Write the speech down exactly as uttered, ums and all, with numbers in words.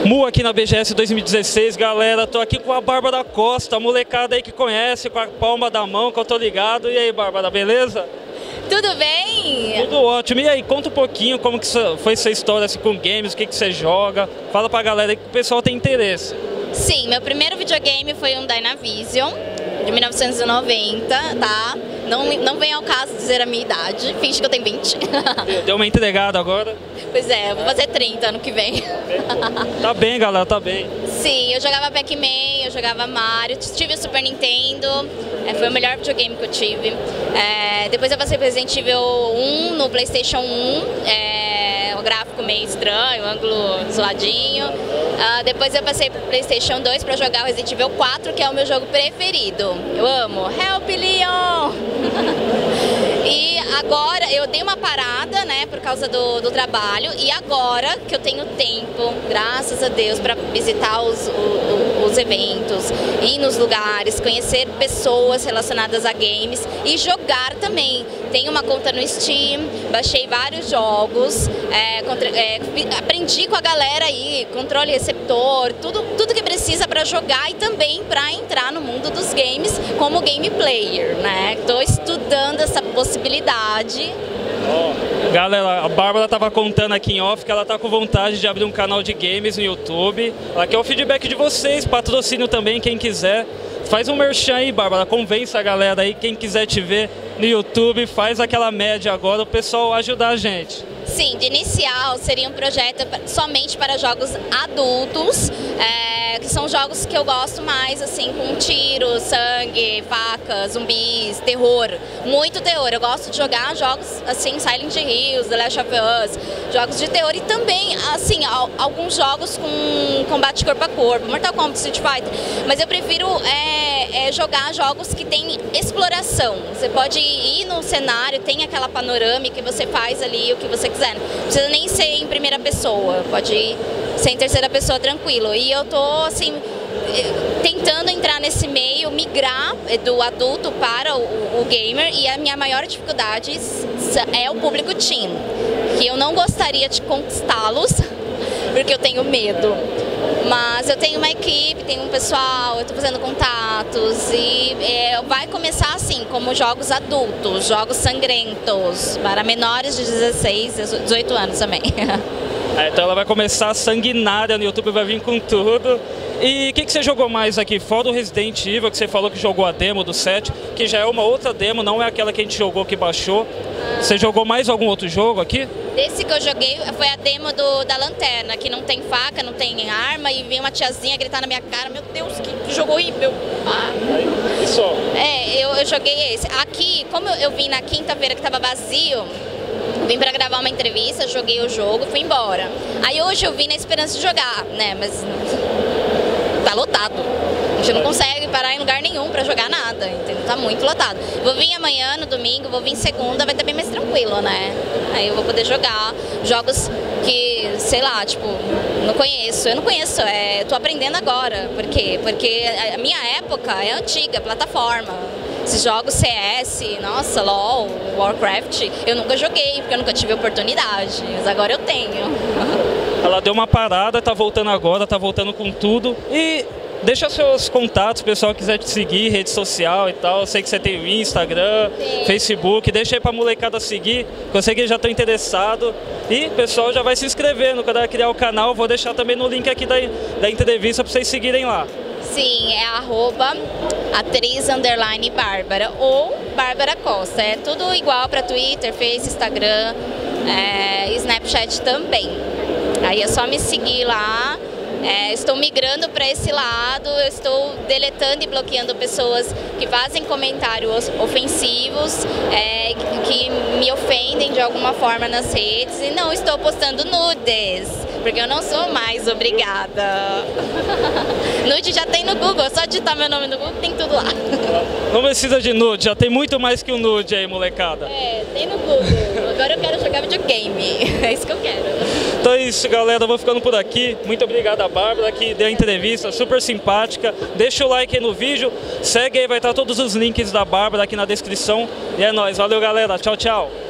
Mu aqui na B G S dois mil e dezesseis, galera, tô aqui com a Bárbara Costa, a molecada aí que conhece, com a palma da mão, que eu tô ligado. E aí, Bárbara, beleza? Tudo bem? Tudo ótimo. E aí, conta um pouquinho como que foi essa história assim, com games, o que, que você joga. Fala pra galera aí que o pessoal tem interesse. Sim, meu primeiro videogame foi um Dynavision, de mil novecentos e noventa, tá? Não, não vem ao caso dizer a minha idade, finge que eu tenho vinte. Deu uma entregada agora? Pois é, eu vou fazer trinta ano que vem. Tá bem, galera, tá bem. Sim, eu jogava Pac-Man, eu jogava Mario, tive o Super Nintendo, é, foi o melhor videogame que eu tive. É, depois eu passei pro Resident Evil um no PlayStation um, é, o gráfico meio estranho, o ângulo zoadinho. Uh, depois eu passei pro PlayStation dois para jogar o Resident Evil quatro, que é o meu jogo preferido. Eu amo. Help, Leon! E agora eu dei uma parada, né, por causa do, do trabalho, e agora que eu tenho tempo, graças a Deus, para visitar os, os, os eventos, ir nos lugares, conhecer pessoas relacionadas a games e jogar também. Tenho uma conta no Steam, baixei vários jogos, é, contra, é, aprendi com a galera aí, controle receptor, tudo, tudo que precisa para jogar e também para entrar no mundo dos games como game player, né? Estou estudando essa possibilidade. Oh, galera, a Bárbara estava contando aqui em off que ela está com vontade de abrir um canal de games no YouTube. Aqui é o feedback de vocês, patrocínio também, quem quiser. Faz um merchan aí, Bárbara, convença a galera aí, quem quiser te ver no YouTube, faz aquela média agora, o pessoal ajudar a gente. Sim, de inicial seria um projeto somente para jogos adultos, é, que são jogos que eu gosto mais, assim, com tiro, sangue, faca, zumbis, terror, muito terror. Eu gosto de jogar jogos, assim, Silent Hills, The Last of Us, jogos de terror e também, assim, alguns jogos com combate corpo a corpo, Mortal Kombat, Street Fighter, mas eu prefiro é, é, jogar jogos que tem exploração. Você pode ir no cenário, tem aquela panorâmica que você faz ali o que você quiser. Não precisa nem ser em primeira pessoa, pode ir ser em terceira pessoa tranquilo. E eu tô assim tentando entrar nesse meio, migrar do adulto para o, o gamer, e a minha maior dificuldade é o público teen, que eu não gostaria de conquistá-los porque eu tenho medo. Mas eu tenho uma equipe, tenho um pessoal, eu estou fazendo contatos e é, vai começar assim, como jogos adultos, jogos sangrentos, para menores de dezesseis, dezoito anos também. É, então ela vai começar sanguinária no YouTube, vai vir com tudo. E o que, que você jogou mais aqui? Fora o Resident Evil, que você falou que jogou a demo do sete, que já é uma outra demo, não é aquela que a gente jogou que baixou. Você jogou mais algum outro jogo aqui? Esse que eu joguei foi a demo do, da lanterna, que não tem faca, não tem arma, e vem uma tiazinha gritar na minha cara, meu Deus, que jogo horrível. Ah. E só? É, eu, eu joguei esse. Aqui, como eu, eu vim na quinta-feira que estava vazio, vim pra gravar uma entrevista, joguei o jogo, fui embora. Aí hoje eu vim na esperança de jogar, né, mas tá lotado. A gente não consegue parar em lugar nenhum pra jogar nada, entendeu? Tá muito lotado. Vou vir amanhã, no domingo, vou vir segunda, vai estar bem mais tranquilo, né? Aí eu vou poder jogar jogos que, sei lá, tipo, não conheço. Eu não conheço, é, tô aprendendo agora. Por quê? Porque a minha época é antiga, plataforma. Esses jogos C S, nossa, LOL, Warcraft, eu nunca joguei, porque eu nunca tive oportunidade, mas agora eu tenho. Ela deu uma parada, tá voltando agora, tá voltando com tudo. E deixa seus contatos, o pessoal quiser te seguir, rede social e tal. Eu sei que você tem o Instagram, Sim. Facebook, deixa aí pra molecada seguir, que eu sei que eles já estão interessados. E o pessoal já vai se inscrevendo, quando ela criar o canal, vou deixar também no link aqui da, da entrevista pra vocês seguirem lá. Sim, é arroba atriz underline Bárbara ou Bárbara Costa. É tudo igual para Twitter, Face, Instagram, é, Snapchat também. Aí é só me seguir lá. É, estou migrando para esse lado, eu estou deletando e bloqueando pessoas que fazem comentários ofensivos, é, que me ofendem de alguma forma nas redes, e não estou postando nudes, porque eu não sou mais obrigada. Nude já tem no Google, só digitar meu nome no Google, tem tudo lá. Não precisa de nude, já tem muito mais que o nude aí, molecada. É, tem no Google. Agora eu quero jogar videogame, é isso que eu quero. Então é isso, galera, eu vou ficando por aqui. Muito obrigado a Bárbara, que deu a entrevista, super simpática. Deixa o like aí no vídeo, segue aí, vai estar todos os links da Bárbara aqui na descrição. E é nóis, valeu galera, tchau, tchau.